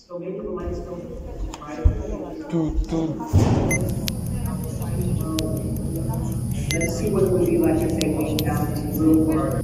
So maybe the lights don't try to let's see what it would be like if they went down to room or